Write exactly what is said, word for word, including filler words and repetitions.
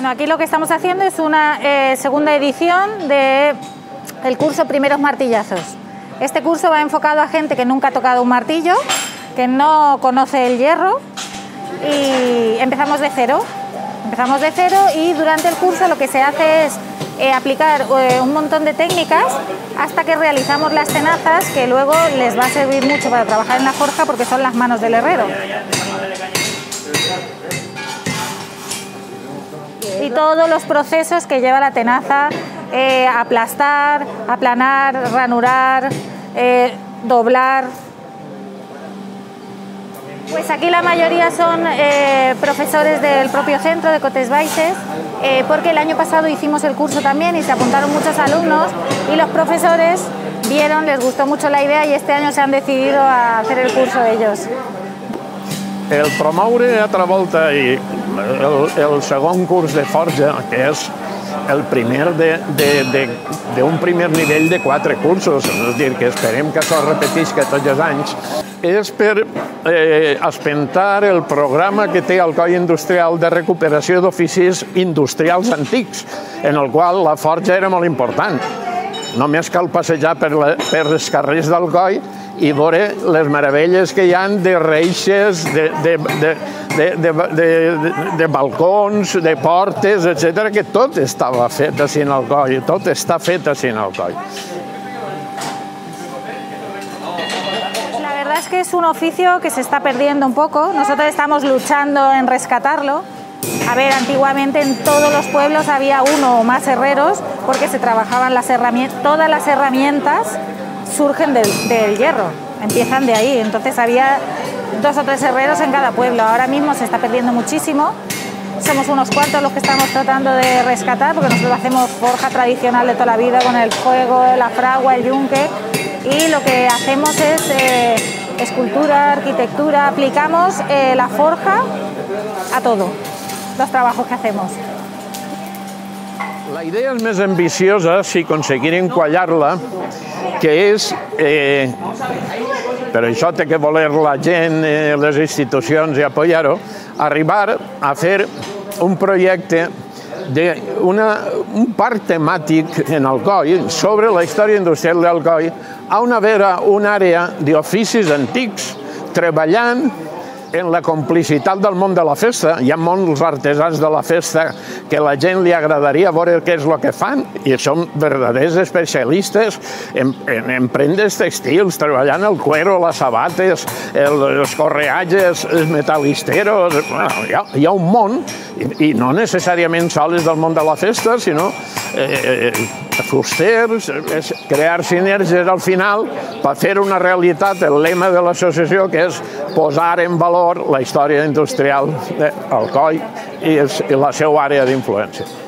Bueno, aquí lo que estamos haciendo es una eh, segunda edición del curso Primeros Martillazos. Este curso va enfocado a gente que nunca ha tocado un martillo, que no conoce el hierro, y empezamos de cero. Empezamos de cero y durante el curso lo que se hace es eh, aplicar eh, un montón de técnicas hasta que realizamos las tenazas, que luego les va a servir mucho para trabajar en la forja porque son las manos del herrero. Y todos los procesos que lleva la tenaza, eh, aplastar, aplanar, ranurar, eh, doblar. Pues aquí la mayoría son eh, profesores del propio centro de Cotes Baixes, eh, porque el año pasado hicimos el curso también y se apuntaron muchos alumnos y los profesores vieron, les gustó mucho la idea y este año se han decidido a hacer el curso ellos. El promoure altra volta i el, el segon curs de forja, que és el primer d'un primer nivell de quatre cursos, és a dir, que esperem que això es repetisca tots els anys, és per eh, espentar el programa que té el Coll Industrial de recuperació d'oficis industrials antics, en el qual la forja era molt important. Només cal passejar per, la, per els carrers del Coll i veure les meravelles que hi ha de reixes, de, de, de, de, de, de, de, de balcons, de portes, etcètera, que tot estava fet així en el Coll, tot està fet així en el Coll. La verdad es que es un oficio que se está perdiendo un poco. Nosotros estamos luchando en rescatarlo. A ver, antiguamente en todos los pueblos había uno o más herreros porque se trabajaban las herramientas, todas las herramientas surgen del, del hierro, empiezan de ahí, entonces había dos o tres herreros en cada pueblo. Ahora mismo se está perdiendo muchísimo, somos unos cuantos los que estamos tratando de rescatar, porque nosotros hacemos forja tradicional de toda la vida con el fuego, la fragua, el yunque, y lo que hacemos es eh, escultura, arquitectura, aplicamos eh, la forja a todo, los trabajos que hacemos. La idea és més ambiciosa si aconseguirem quallar-la, que és, eh, però això té que voler la gent, eh, les institucions i apoyar-ho, arribar a fer un projecte d'un parc temàtic en el Coll sobre la història industrial del Coll, on haver una àrea d'oficis antics treballant en la complicitat del món de la festa. Hi ha molts artesans de la festa que a la gent li agradaria veure què és el que fan i són verdaders especialistes en, en, en prendes textils, treballant el cuero, les sabates, el, els correatges, els metalisteros. Bueno, hi, ha, hi ha un món, i, i no necessàriament sols del món de la festa, sinó eh, fusters, crear sinergies al final per fer una realitat, el lema de l'associació, que és posar en valor la història industrial del Coll i la seva àrea d'influència.